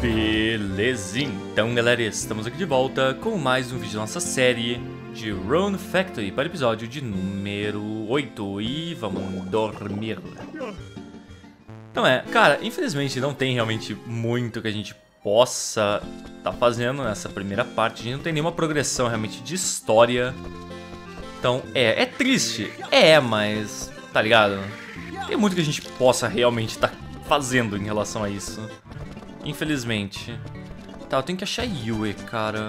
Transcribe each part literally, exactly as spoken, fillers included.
Beleza, então galera, estamos aqui de volta com mais um vídeo da nossa série de Rune Factory para o episódio de número oito e vamos dormir. Então é, cara, infelizmente não tem realmente muito que a gente possa estar tá fazendo nessa primeira parte, a gente não tem nenhuma progressão realmente de história. Então é, é triste, é, mas tá ligado? Tem muito que a gente possa realmente estar tá fazendo em relação a isso. Infelizmente. Tá, eu tenho que achar Yue, cara.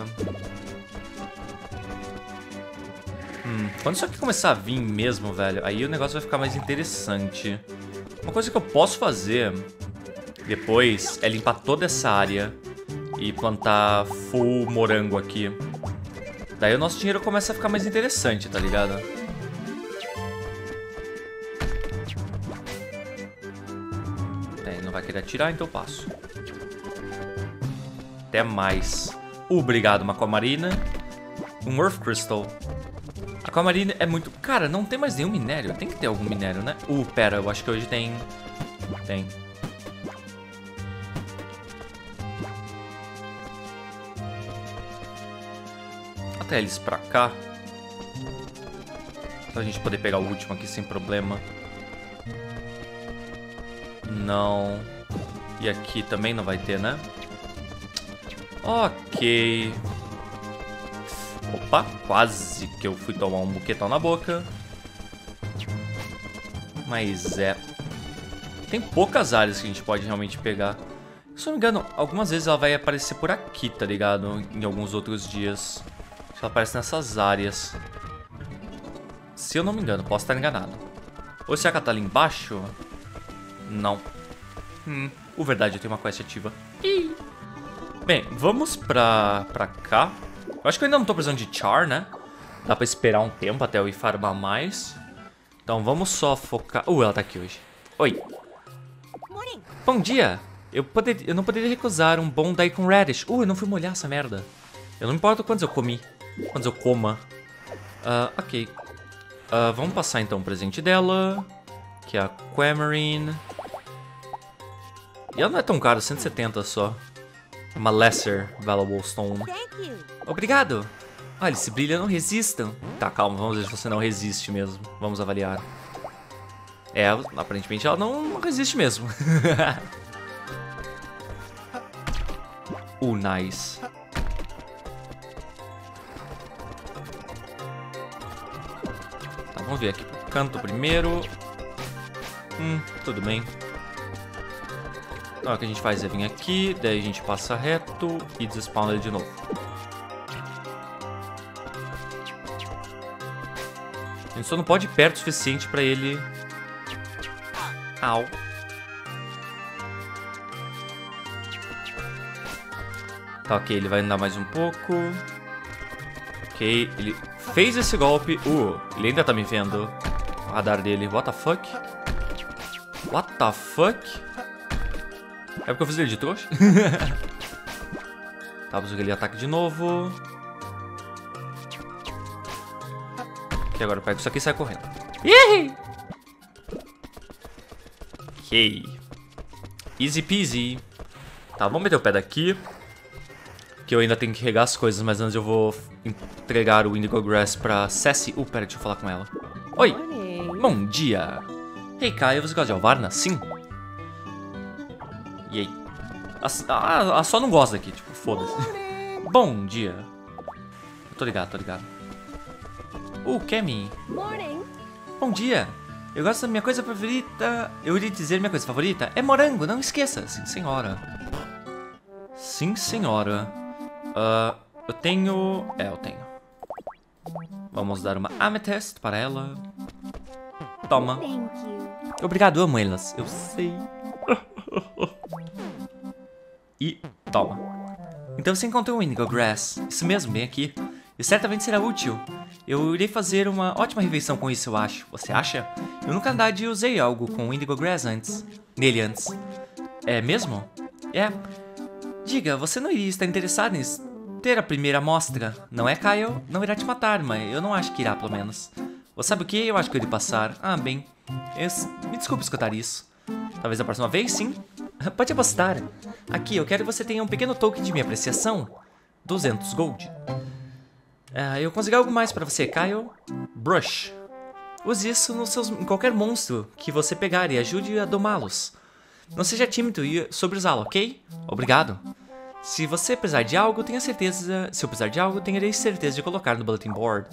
Hum, quando isso aqui começar a vir mesmo, velho, aí o negócio vai ficar mais interessante. Uma coisa que eu posso fazer depois é limpar toda essa área e plantar full morango aqui. Daí o nosso dinheiro começa a ficar mais interessante, tá ligado? É, não vai querer atirar, então eu passo. Até mais. Obrigado, uma Aquamarina. Um Earth Crystal. A Aquamarina é muito... Cara, não tem mais nenhum minério. Tem que ter algum minério, né? Uh, pera, eu acho que hoje tem... Tem. Até eles pra cá. Pra gente poder pegar o último aqui sem problema. Não. E aqui também não vai ter, né? Ok. Opa, quase que eu fui tomar um buquetão na boca. Mas é... Tem poucas áreas que a gente pode realmente pegar. Se eu não me engano, algumas vezes ela vai aparecer por aqui, tá ligado? Em alguns outros dias. Acho que ela aparece nessas áreas. Se eu não me engano, posso estar enganado. Ou será que ela tá ali embaixo? Não. Hum, o verdade, eu tenho uma quest ativa. Ih. Bem, vamos pra, pra cá. Eu acho que eu ainda não tô precisando de char, né? Dá pra esperar um tempo até eu ir farmar mais. Então vamos só focar... Uh, ela tá aqui hoje. Oi. Bom dia. Eu, poder... eu não poderia recusar um bom daikon radish. Uh, eu não fui molhar essa merda. Eu não importo quantos eu comi. Quantos eu coma. Uh, ok. Uh, vamos passar então o presente dela. Que é a Aquamarine. E ela não é tão cara, cento e setenta só. Uma Lesser Valuable Stone. Obrigado. Olha, esse brilho não resistam. Tá, calma, vamos ver se você não resiste mesmo. Vamos avaliar. É, aparentemente ela não resiste mesmo. uh, nice. Tá, vamos ver aqui pro canto primeiro. Hum, tudo bem. Então, o que a gente faz é vir aqui, daí a gente passa reto e despawna ele de novo. A gente só não pode ir perto o suficiente pra ele... Au. Tá, ok, ele vai andar mais um pouco. Ok, ele fez esse golpe. Uh, ele ainda tá me vendo. O radar dele, what the fuck? What the fuck? É porque eu fiz ele de trouxa? Tá, vamos ver ele ataque de novo. Ok, agora eu pego isso aqui e saio correndo. Ih! Ok. Easy peasy. Tá, vamos meter o pé daqui. Que eu ainda tenho que regar as coisas, mas antes eu vou entregar o Indigo Grass pra Sassy. Uh, pera, deixa eu falar com ela. Oi! Bom dia! Hey, Kaia, você gosta de Alvarna? Sim. E aí? A, a, a só não gosta daqui, tipo, foda-se. Bom dia. Eu tô ligado, tô ligado. Uh, Kemi. Bom dia. Eu gosto da minha coisa favorita. Eu iria dizer minha coisa favorita é morango, não esqueça. Sim, senhora. Sim, senhora. Uh, eu tenho... É, eu tenho. Vamos dar uma amethyst para ela. Toma. Obrigado, eu amo elas. Eu sei. E toma. Então você encontrou o Indigo Grass. Isso mesmo, bem aqui. E certamente será útil. Eu irei fazer uma ótima refeição com isso, eu acho. Você acha? Eu nunca na verdade usei algo com o Indigo Grass antes. Nele antes. É mesmo? É. Diga, você não iria estar interessado em ter a primeira amostra? Não é, Kyle? Não irá te matar, mas eu não acho que irá, pelo menos. Você sabe o que? Eu acho que eu irei passar. Ah, bem. Eu... Me desculpe escutar isso. Talvez a próxima vez, sim. Pode apostar. Aqui, eu quero que você tenha um pequeno token de minha apreciação. duzentos gold. Uh, eu consegui algo mais pra você, Kyle. Brush. Use isso nos seus, em qualquer monstro que você pegar e ajude a domá-los. Não seja tímido sobre usá-lo, ok? Obrigado. Se você precisar de algo, tenha certeza... Se eu precisar de algo, tenha certeza de colocar no bulletin board.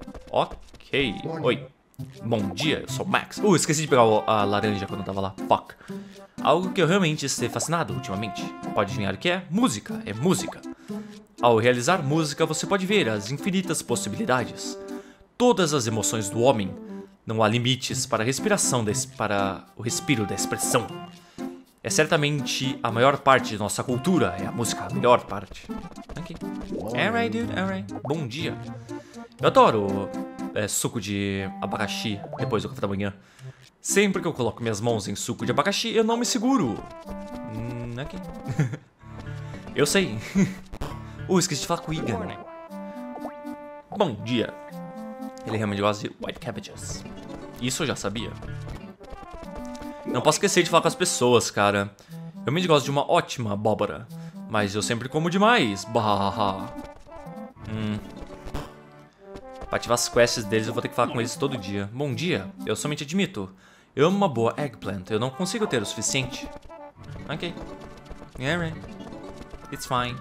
Ok. Oi. Bom dia, eu sou o Max. Uh, esqueci de pegar a laranja quando eu tava lá. Fuck. Algo que eu realmente estou fascinado ultimamente. Pode adivinhar o que é? Música. É música. Ao realizar música, você pode ver as infinitas possibilidades. Todas as emoções do homem. Não há limites para a respiração, des... para o respiro da expressão. É certamente a maior parte de nossa cultura. É a música, a melhor parte. Ok. Alright, dude, alright. Bom dia. Eu adoro é, suco de abacaxi depois do café da manhã. Sempre que eu coloco minhas mãos em suco de abacaxi, eu não me seguro. Hum, ok. Eu sei. Uh, esqueci de falar com o Igan. Bom dia. Ele realmente gosta de white cabbages. Isso eu já sabia. Não posso esquecer de falar com as pessoas, cara. Eu realmente gosto de uma ótima abóbora. Mas eu sempre como demais. Bah. Hum. Pra ativar as quests deles, eu vou ter que falar com eles todo dia. Bom dia. Eu somente admito. Eu amo uma boa eggplant. Eu não consigo ter o suficiente. Ok. Alright. It's fine.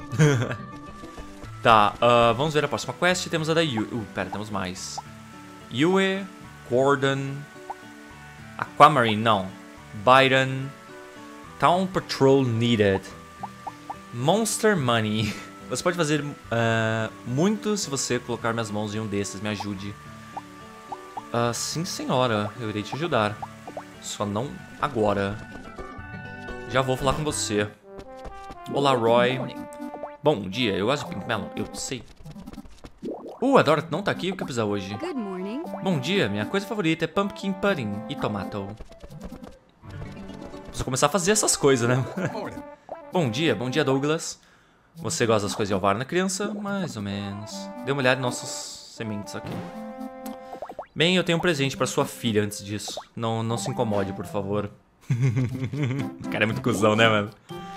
Tá, uh, vamos ver a próxima quest. Temos a da Yue. Uh, pera, temos mais. Yue, Gordon, Aquamarine, não. Byron, Town Patrol Needed, Monster Money. Você pode fazer uh, muito se você colocar minhas mãos em um desses. Me ajude. Uh, sim, senhora. Eu irei te ajudar. Só não agora. Já vou falar com você. Olá, Roy. Bom dia, eu gosto de Pink Melon, eu sei. Uh, a Dorothy não tá aqui, o que precisa hoje? Bom dia, minha coisa favorita é pumpkin pudding e tomato. Preciso começar a fazer essas coisas, né? Bom dia, bom dia, Douglas. Você gosta das coisas de Alvar na criança? Mais ou menos. Dê uma olhada em nossos sementes aqui. Bem, eu tenho um presente pra sua filha antes disso. Não, não se incomode, por favor. O cara é muito cuzão, né, mano?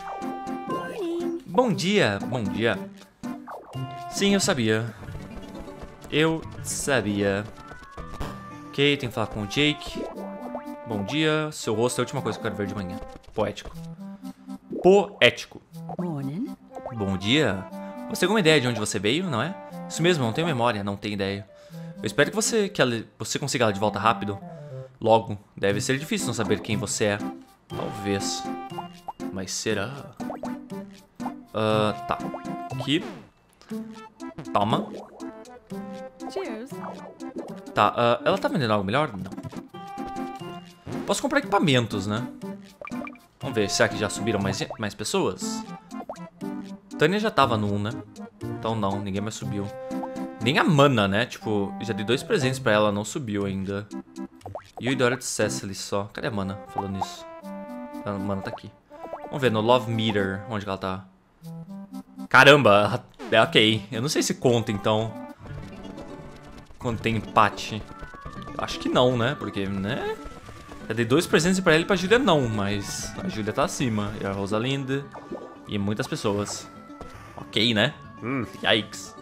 Bom dia, bom dia. Sim, eu sabia. Eu sabia. Ok, tenho que falar com o Jake. Bom dia, seu rosto é a última coisa que eu quero ver de manhã. Poético. Poético. Morning. Bom dia. Você tem alguma ideia de onde você veio, não é? Isso mesmo, não tenho memória, não tenho ideia. Eu espero que você, que ela, você consiga ela de volta rápido. Logo, deve ser difícil não saber quem você é. Talvez. Mas será? Uh, tá. Aqui. Toma. Cheers. Tá, uh, ela tá vendendo algo melhor? Não. Posso comprar equipamentos, né? Vamos ver, será que já subiram mais, mais pessoas? Tânia já tava no um, né? Então não, ninguém mais subiu. Nem a Mana, né? Tipo, já dei dois presentes pra ela, não subiu ainda. E o Dorothy Cecily só. Cadê a Mana falando isso? A Mana tá aqui. Vamos ver, no Love Meter, onde que ela tá? Caramba, é ok. Eu não sei se conta, então. Quando tem empate. Acho que não, né? Porque, né? Eu dei dois presentes pra ela e pra Julia não, mas a Julia tá acima. E a Rosalinda. E muitas pessoas. Ok, né? Hum, yikes.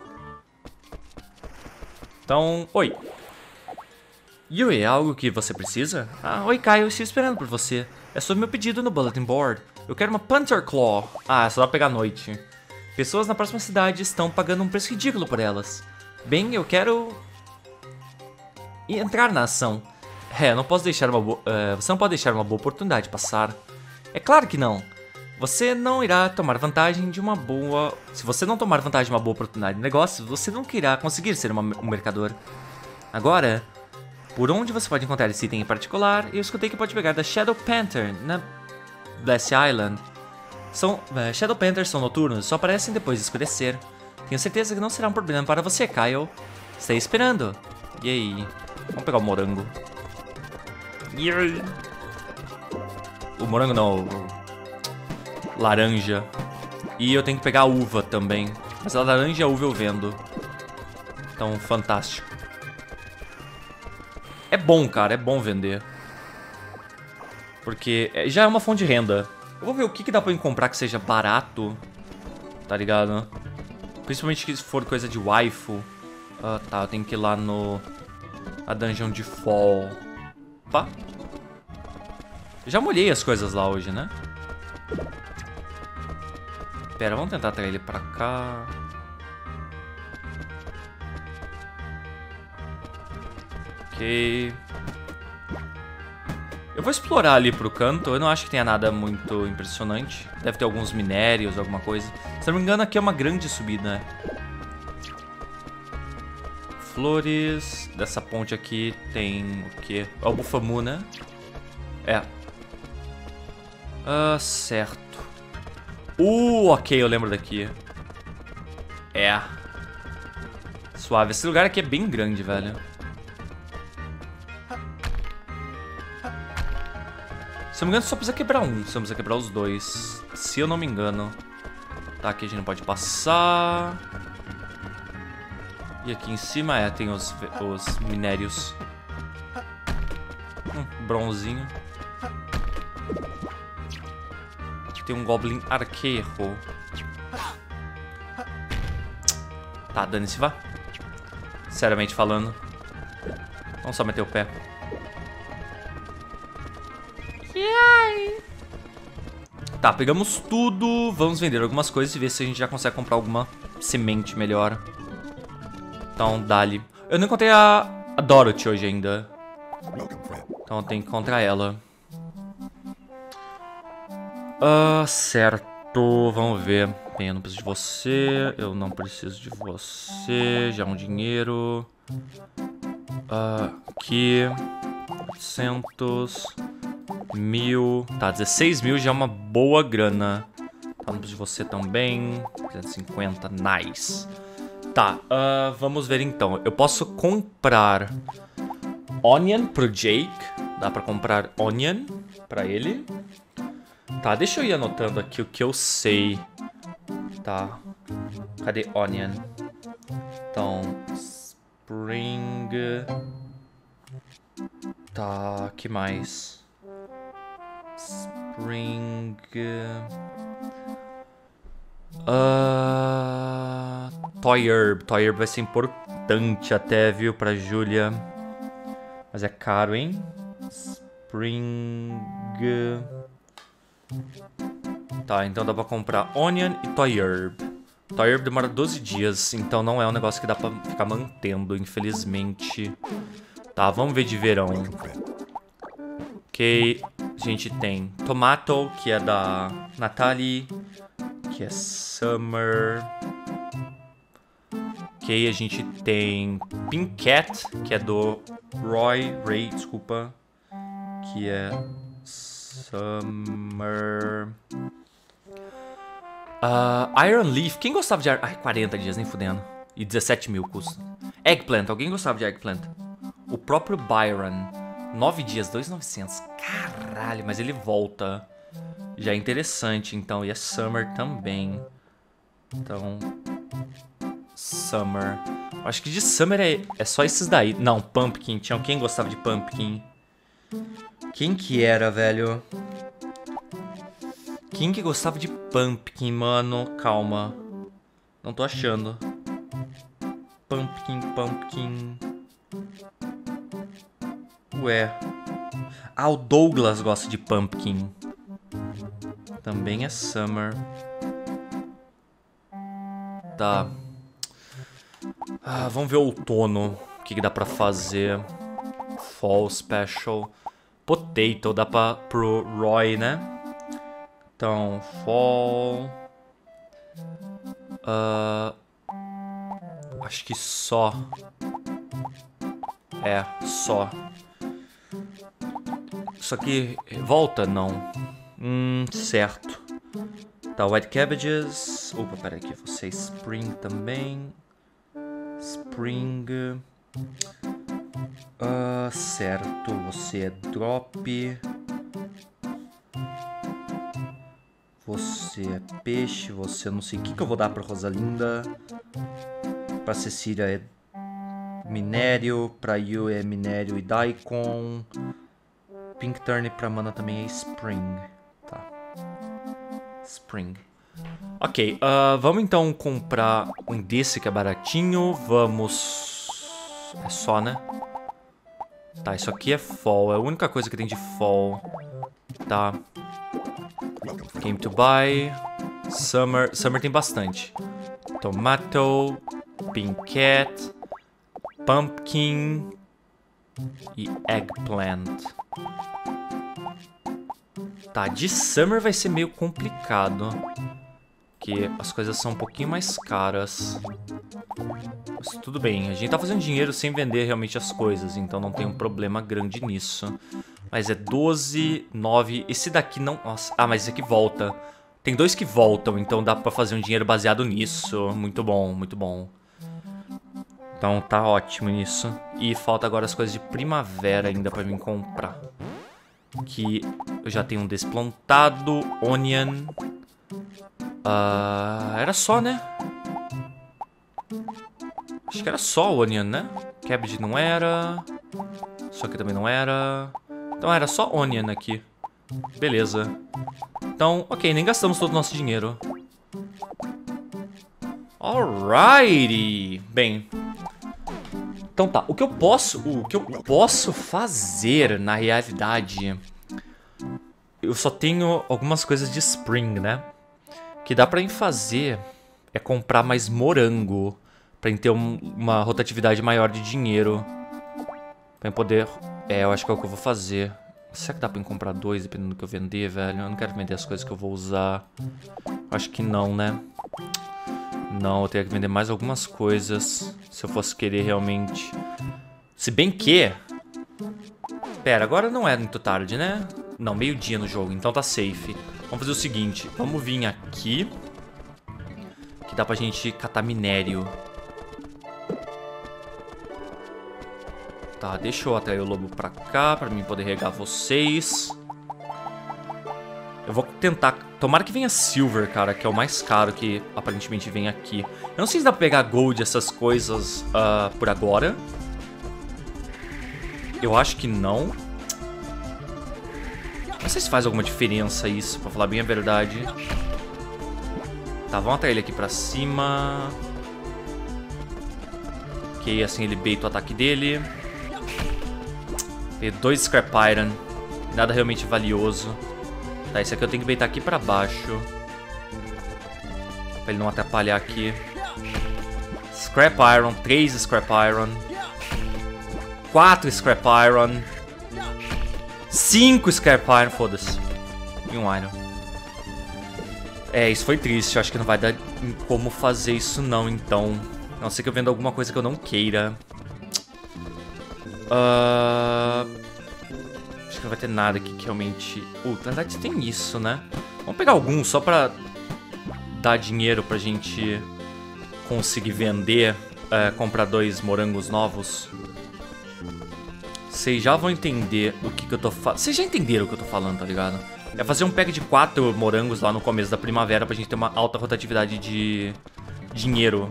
Então, oi. Yui, é algo que você precisa? Ah, oi, Caio, eu estou esperando por você. É sobre meu pedido no bulletin board. Eu quero uma Panther Claw. Ah, só dá pra pegar à noite. Pessoas na próxima cidade estão pagando um preço ridículo por elas. Bem, eu quero... entrar na ação. É, não posso deixar uma boa... Uh, você não pode deixar uma boa oportunidade passar. É claro que não. Você não irá tomar vantagem de uma boa... Se você não tomar vantagem de uma boa oportunidade de negócio, você nunca irá conseguir ser uma, um mercador. Agora, por onde você pode encontrar esse item em particular, eu escutei que pode pegar da Shadow Panther na Bless Island. São, uh, Shadow Panthers são noturnos, só aparecem depois de escurecer. Tenho certeza que não será um problema para você, Kyle. Está aí esperando. E aí? Vamos pegar o morango. O morango não, o laranja. E eu tenho que pegar a uva também. Mas a laranja e a uva eu vendo. Então, fantástico. É bom, cara, é bom vender. Porque já é uma fonte de renda. Eu vou ver o que, que dá pra eu comprar que seja barato. Tá ligado? Principalmente se for coisa de waifu. Ah, tá. Eu tenho que ir lá no... A dungeon de Fall. Opa. Já molhei as coisas lá hoje, né? Pera, vamos tentar trazer ele pra cá. Ok. Eu vou explorar ali pro canto. Eu não acho que tenha nada muito impressionante. Deve ter alguns minérios, alguma coisa. Se não me engano, aqui é uma grande subida, né? Flores. Dessa ponte aqui tem o quê? É o Bufamu, né? É. Ah, certo. Uh, ok, eu lembro daqui. É. Suave. Esse lugar aqui é bem grande, velho. Se eu não me engano, só precisa quebrar um. Só precisa quebrar os dois. Se eu não me engano. Tá, aqui a gente não pode passar. E aqui em cima, é, tem os, os minérios. Hum, bronzinho. Aqui tem um Goblin Arqueiro. Tá, dane-se, vá. Seriamente falando. Vamos só meter o pé. Tá, pegamos tudo. Vamos vender algumas coisas e ver se a gente já consegue comprar alguma semente melhor. Então, dali. Eu não encontrei a, a Dorothy hoje ainda. Então eu tenho que encontrar ela. Ah, certo. Vamos ver. Bem, eu não preciso de você. Eu não preciso de você. Já é um dinheiro. Ah, aqui. oitocentos. Mil. Tá, dezesseis mil já é uma boa grana. Tá, não preciso de você também. duzentos e cinquenta. Nice. Tá, uh, vamos ver então. Eu posso comprar Onion pro Jake. Dá pra comprar Onion pra ele. Tá, deixa eu ir anotando aqui o que eu sei. Tá. Cadê Onion? Então, Spring. Tá, que mais? Spring. Uh, Toy Herb. Toy Herb vai ser importante até, viu, pra Julia. Mas é caro, hein? Spring. Tá, então dá pra comprar Onion e Toy Herb. Toy Herb demora doze dias, então não é um negócio que dá pra ficar mantendo, infelizmente. Tá, vamos ver de verão. Ok, a gente tem Tomato, que é da Natalie. Que é Summer. Ok, a gente tem Pink Cat, que é do Roy, Ray, desculpa. Que é Summer. Uh, Iron Leaf, quem gostava de... Ai, quarenta dias, nem fudendo. E dezessete mil custa. Eggplant, alguém gostava de Eggplant? O próprio Byron, nove dias, dois mil e novecentos. Caralho, mas ele volta. Já é interessante, então. E é Summer também. Então... Summer. Acho que de Summer é, é só esses daí. Não, Pumpkin. Tinha quem gostava de Pumpkin? Quem que era, velho? Quem que gostava de Pumpkin, mano? Calma. Não tô achando. Pumpkin, Pumpkin... Ué. Ah, o Douglas gosta de Pumpkin. Também é Summer. Tá. Ah, vamos ver o outono. O que, que dá pra fazer. Fall Special. Potato. Dá pra, pro Roy, né? Então, Fall. Uh, acho que só. É, só. Isso aqui volta? Não. Hum, certo. Tá, White Cabbages. Opa, peraí aqui. Você é Spring também. Spring. Uh, certo. Você é Drop. Você é Peixe. Você não sei o que, que eu vou dar pra Rosalinda. Pra Cecília é Minério. Pra Yu é Minério e Daikon. Pink Turnip pra Mana também é Spring. Tá. Spring. Ok, uh, vamos então comprar um desse que é baratinho. Vamos... É só, né? Tá, isso aqui é fall. É a única coisa que tem de fall. Tá. Game to buy. Summer. Summer tem bastante. Tomato. Pink cat. Pumpkin. E eggplant. Tá, de summer vai ser meio complicado. Porque as coisas são um pouquinho mais caras. Mas tudo bem, a gente tá fazendo dinheiro sem vender realmente as coisas. Então não tem um problema grande nisso. Mas é doze, nove... Esse daqui não... Nossa, ah, mas esse aqui volta. Tem dois que voltam, então dá pra fazer um dinheiro baseado nisso. Muito bom, muito bom. Então tá ótimo nisso. E falta agora as coisas de primavera ainda pra mim comprar. Que eu já tenho um desplantado, onion. Uh, era só, né? Acho que era só o onion, né? Cabbage não era. Isso aqui também não era. Então era só onion aqui. Beleza. Então, ok, nem gastamos todo o nosso dinheiro. Alrighty. Bem. Então tá, o que eu posso, o que eu posso fazer na realidade, eu só tenho algumas coisas de spring, né? Que dá pra gente fazer é comprar mais morango pra gente ter um, uma rotatividade maior de dinheiro. Pra gente poder, é, eu acho que é o que eu vou fazer. Será que dá pra eu comprar dois dependendo do que eu vender, velho? Eu não quero vender as coisas que eu vou usar. Acho que não, né? Não, eu teria que vender mais algumas coisas se eu fosse querer realmente. Se bem que... Pera, agora não é muito tarde, né? Não, meio-dia no jogo, então tá safe. Vamos fazer o seguinte, vamos vir aqui. Que dá pra gente catar minério. Tá, deixa eu atrair o lobo pra cá, pra mim poder regar vocês. Eu vou tentar... Tomara que venha silver, cara, que é o mais caro que aparentemente vem aqui. Eu não sei se dá pra pegar gold, essas coisas, uh, por agora. Eu acho que não. Não sei se faz alguma diferença isso, pra falar bem a verdade. Tá, vamos atrair ele aqui pra cima. Ok, assim ele baita o ataque dele. Tem dois scrap iron. Nada realmente valioso. Tá, esse aqui eu tenho que baitar aqui pra baixo. Pra ele não atrapalhar aqui. Scrap Iron, três Scrap Iron. quatro Scrap Iron. cinco Scrap Iron, foda-se. E um Iron. É, isso foi triste, eu acho que não vai dar como fazer isso não, então. A não ser que eu venda alguma coisa que eu não queira. Uh... Acho que não vai ter nada aqui que realmente... Uh, na verdade tem isso, né? Vamos pegar alguns só pra dar dinheiro pra gente conseguir vender, uh, comprar dois morangos novos. Vocês já vão entender o que, que eu tô falando. Vocês já entenderam o que eu tô falando, tá ligado? É fazer um pack de quatro morangos lá no começo da primavera pra gente ter uma alta rotatividade de dinheiro.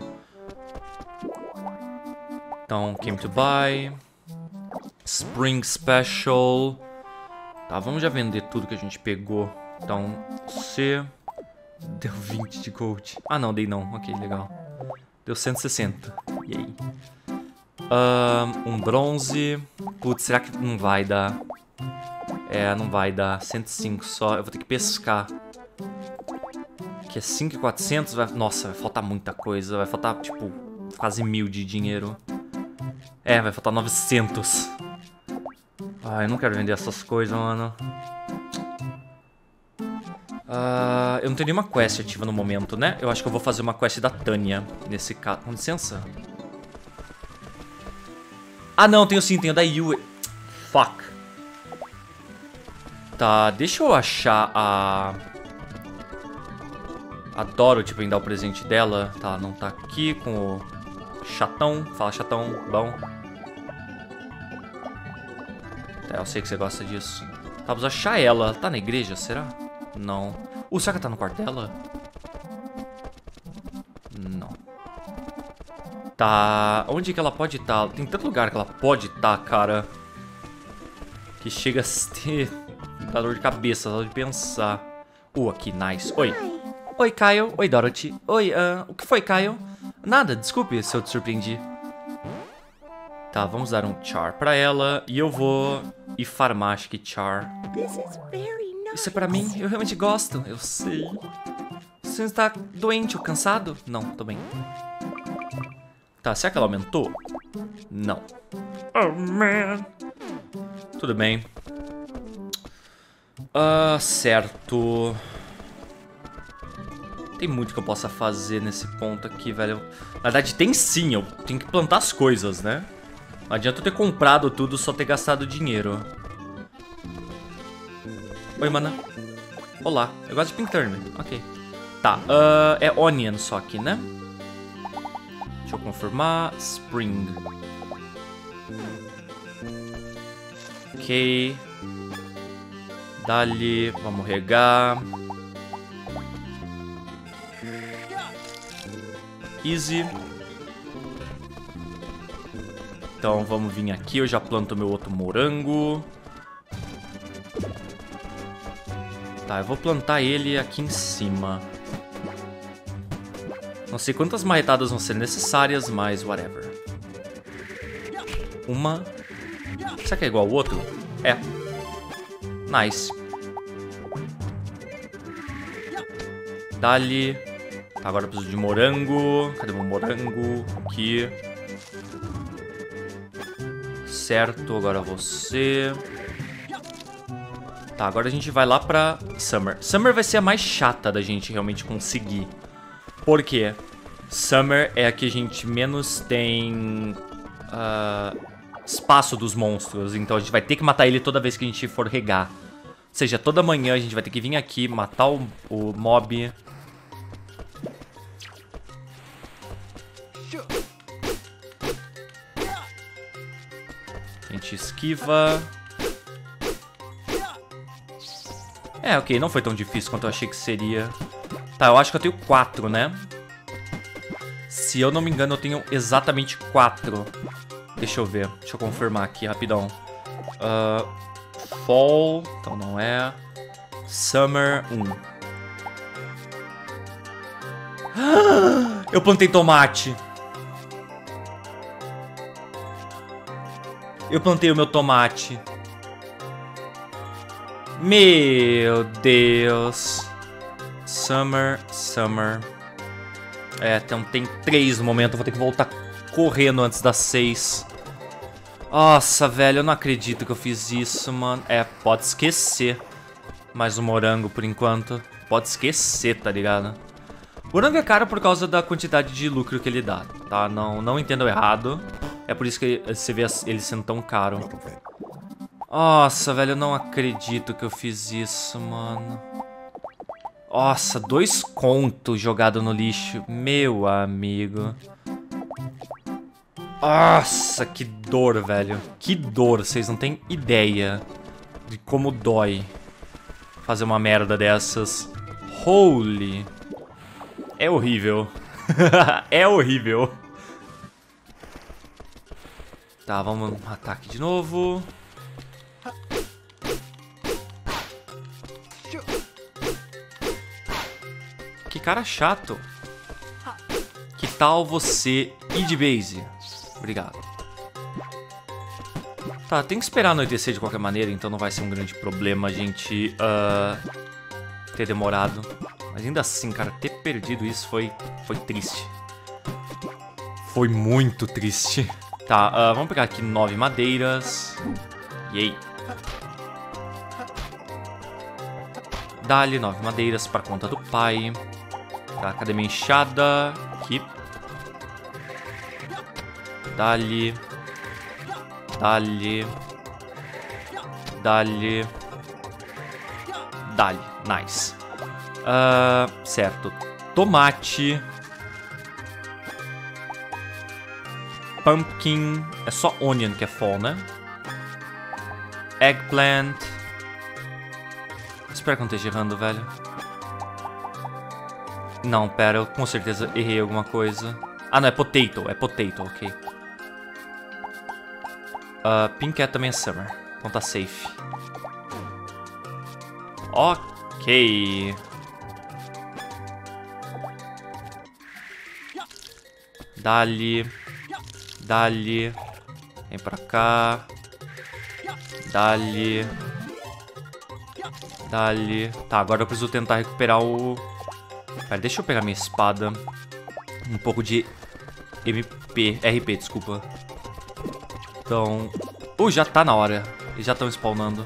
Então, came to buy. Spring Special. Tá, vamos já vender tudo que a gente pegou. Então, C. Deu vinte de gold. Ah, não, dei não. Ok, legal. Deu cento e sessenta. E aí? Um, um bronze. Putz, será que não vai dar? É, não vai dar. cento e cinco só. Eu vou ter que pescar. Que é cinco mil e quatrocentos. Vai... Nossa, vai faltar muita coisa. Vai faltar, tipo, quase mil de dinheiro. É, vai faltar novecentos. Ah, eu não quero vender essas coisas, mano. Uh, eu não tenho nenhuma quest ativa no momento, né? Eu acho que eu vou fazer uma quest da Tânia nesse caso. Com licença. Ah, não, tenho sim, tenho da Yue. Fuck. Tá, deixa eu achar a... A Dorothy pra me dar o presente dela. Tá, não tá aqui com o chatão. Fala, chatão. Bom. Tá, eu sei que você gosta disso. Tá, vamos achar ela. Ela tá na igreja, será? Não. Uh, será que ela tá no quarto dela? Não. Tá... Onde que ela pode estar? Tá? Tem tanto lugar que ela pode estar, tá, cara. Que chega a ter... Dá dor de cabeça, só de pensar. Uh, aqui, nice. Oi. Oi, Kyle. Oi, Dorothy. Oi, uh, o que foi, Kyle? Nada, desculpe se eu te surpreendi. Tá, vamos dar um char pra ela. E eu vou ir farmar, acho que char. Isso é pra mim? Eu realmente gosto. Eu sei. Você está doente ou cansado? Não, tô bem. Tá, será que ela aumentou? Não. Oh, man. Tudo bem. Ah, certo. Tem muito que eu possa fazer nesse ponto aqui, velho. Na verdade, tem sim. Eu tenho que plantar as coisas, né? Não adianta eu ter comprado tudo, só ter gastado dinheiro. Oi, mana. Olá. Eu gosto de Pink Turner. Ok. Tá. Uh, é Onion só aqui, né? Deixa eu confirmar. Spring. Ok. Dali. Vamos regar. Easy. Então vamos vir aqui. Eu já planto meu outro morango. Tá, eu vou plantar ele aqui em cima. Não sei quantas marretadas vão ser necessárias, mas whatever. Uma. Será que é igual ao outro? É. Nice. Dali. Tá, agora eu preciso de morango. Cadê meu morango? Aqui. Certo, agora você. Tá, agora a gente vai lá pra Summer. Summer vai ser a mais chata da gente realmente conseguir. Por quê? Summer é a que a gente menos tem uh, espaço dos monstros. Então a gente vai ter que matar ele toda vez que a gente for regar. Ou seja, toda manhã a gente vai ter que vir aqui, matar o, o mob. A gente esquiva. É, ok, não foi tão difícil quanto eu achei que seria. Tá, eu acho que eu tenho quatro, né? Se eu não me engano, eu tenho exatamente quatro. Deixa eu ver, deixa eu confirmar aqui rapidão. Uh, fall, então não é. Summer, um. Eu plantei tomate. Eu plantei o meu tomate. Meu Deus. Summer, Summer. É, então tem três no momento. Eu vou ter que voltar correndo antes das seis. Nossa, velho, eu não acredito que eu fiz isso, mano. É, pode esquecer. Mais um morango por enquanto. Pode esquecer, tá ligado? Morango é caro por causa da quantidade de lucro que ele dá, tá? Não, não entendo errado. É por isso que você vê ele sendo tão caro. Nossa, velho, eu não acredito que eu fiz isso, mano. Nossa, dois contos jogados no lixo. Meu amigo. Nossa, que dor, velho. Que dor, vocês não têm ideia de como dói fazer uma merda dessas. Holy. É horrível. É horrível. Tá, vamos matar aqui de novo. Que cara chato. Que tal você ir de base? Obrigado. Tá, tem que esperar anoitecer de qualquer maneira, então não vai ser um grande problema a gente uh, ter demorado. Mas ainda assim, cara, ter perdido isso foi, foi triste. Foi muito triste. Tá, uh, vamos pegar aqui nove madeiras. Yay. Dá-lhe nove madeiras para conta do pai. Tá, cadê minha enxada? Aqui. Dá-lhe. Dá-lhe. Dá-lhe. Dá-lhe. Nice. Uh, certo. Tomate. Pumpkin. É só onion que é fall, né? Eggplant. Espero que não esteja errando, velho. Não, pera, eu com certeza errei alguma coisa. Ah, não, é potato, é potato, ok. Uh, pink é também é summer, então tá safe. Ok. Ok. Dali. Dali. Vem pra cá. Dali. Dali. Tá, agora eu preciso tentar recuperar o... Pera, deixa eu pegar minha espada. Um pouco de M P, R P, desculpa. Então... Uh, já tá na hora. Eles já estão spawnando.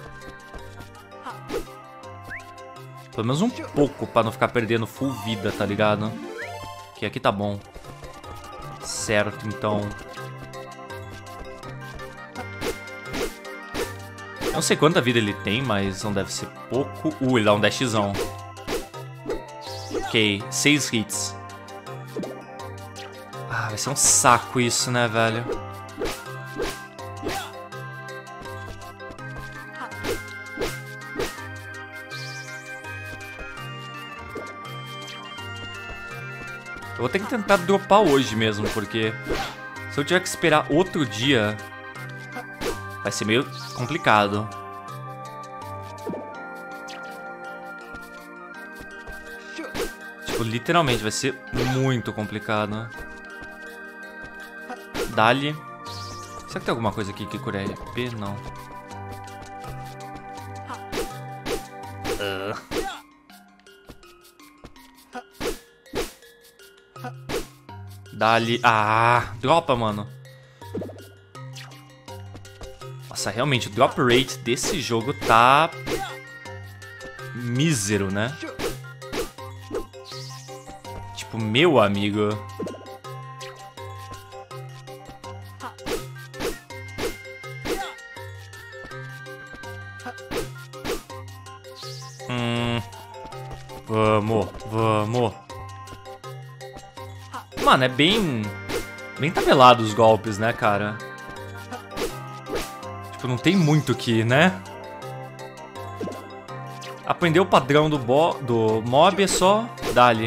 Pelo menos um pouco pra não ficar perdendo full vida, tá ligado? Que aqui tá bom. Certo, então... Eu não sei quanta vida ele tem, mas não deve ser pouco. Uh, ele dá um dashzão. Ok, seis hits. Ah, vai ser um saco isso, né, velho? Eu vou ter que tentar dropar hoje mesmo, porque se eu tiver que esperar outro dia, vai ser meio complicado. Tipo, literalmente vai ser muito complicado. Dali. Será que tem alguma coisa aqui que cura R P? Não. Uh. Dali. Ah, dropa, mano. Nossa, realmente, o drop rate desse jogo tá... mísero, né? Tipo, meu amigo. Hum... Vamos, vamos. Mano, é bem... bem tabelado os golpes, né, cara? Tipo, não tem muito que, né? Aprender o padrão do, bo... do mob é só... dali.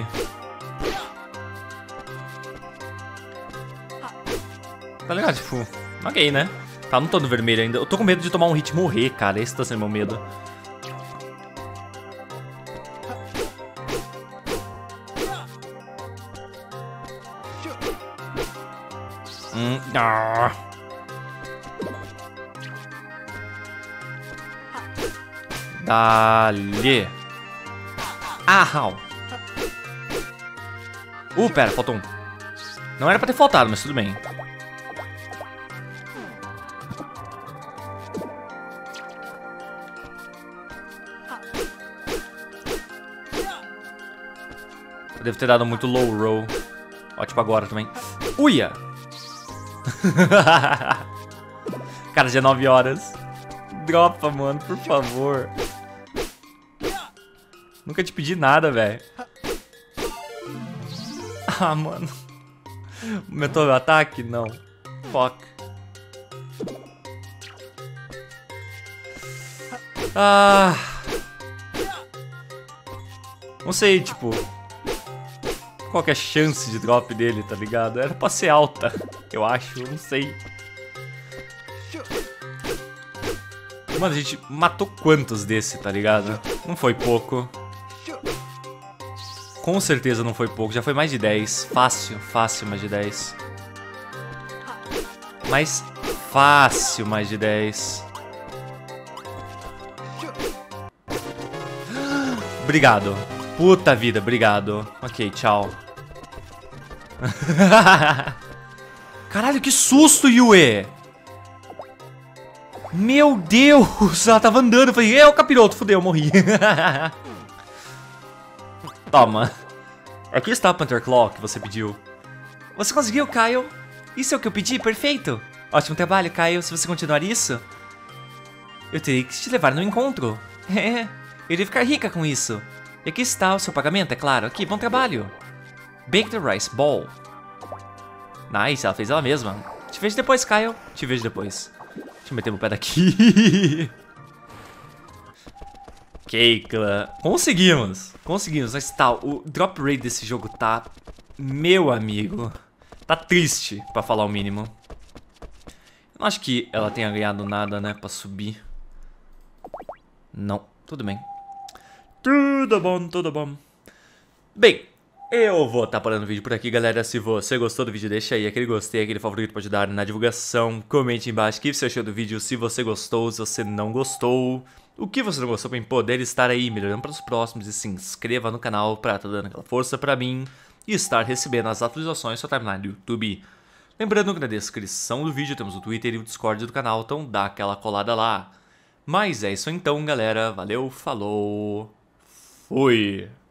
Tá ligado? Tipo, ok, né? Tá, não tô no vermelho ainda. Eu tô com medo de tomar um hit e morrer, cara. Esse tá sendo meu medo. Hum, ah. Dali. Ahau. Uh, pera, faltou um. Não era pra ter faltado, mas tudo bem. Eu devo ter dado muito low roll. Ó, tipo agora também. Uia! Cara, já é nove horas. Dropa, mano, por favor. Nunca te pedi nada, velho. Ah, mano. Aumentou meu ataque? Não. Fuck. Ah. Não sei, tipo... qual que é a chance de drop dele, tá ligado? Era pra ser alta, eu acho, eu não sei. Mano, a gente matou quantos desse, tá ligado? Não foi pouco. Com certeza não foi pouco, já foi mais de dez. Fácil, fácil mais de dez. Mas fácil mais de dez. Obrigado. Puta vida, obrigado. Ok, tchau. Caralho, que susto, Yue! Meu Deus! Ela tava andando, eu falei, é o capiroto, fudeu, morri. Toma. Aqui está o Panther Claw que você pediu. Você conseguiu, Kyle? Isso é o que eu pedi? Perfeito! Ótimo trabalho, Kyle. Se você continuar isso, eu terei que te levar no encontro. É, eu irei ficar rica com isso. E aqui está o seu pagamento, é claro. Aqui, bom trabalho. Baked Rice Ball. Nice, ela fez ela mesma. Te vejo depois, Kyle. Te vejo depois. Deixa eu meter meu pé daqui. Ok, clã. Conseguimos. Conseguimos. Mas tá, o drop rate desse jogo tá... meu amigo. Tá triste, pra falar o mínimo. Eu não acho que ela tenha ganhado nada, né, pra subir. Não, tudo bem. Tudo bom, tudo bom. Bem, eu vou estar parando o vídeo por aqui, galera. Se você gostou do vídeo, deixa aí aquele gostei, aquele favorito pra ajudar na divulgação. Comente embaixo o que você achou do vídeo, se você gostou, se você não gostou. O que você não gostou pra eu poder estar aí melhorando para os próximos. E se inscreva no canal pra estar dando aquela força pra mim e estar recebendo as atualizações da sua timeline do YouTube. Lembrando que na descrição do vídeo temos o Twitter e o Discord do canal, então dá aquela colada lá. Mas é isso então, galera. Valeu, falou, fui!